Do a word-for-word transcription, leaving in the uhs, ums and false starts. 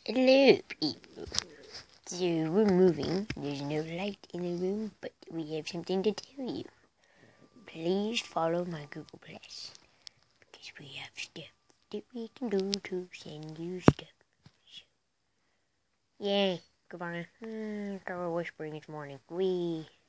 Hello, people. So we're moving. There's no light in the room, but we have something to tell you. Please follow my Google Plus, because we have stuff that we can do to send you stuff. So, yay, goodbye. Mm, girl whispering this morning. Wee.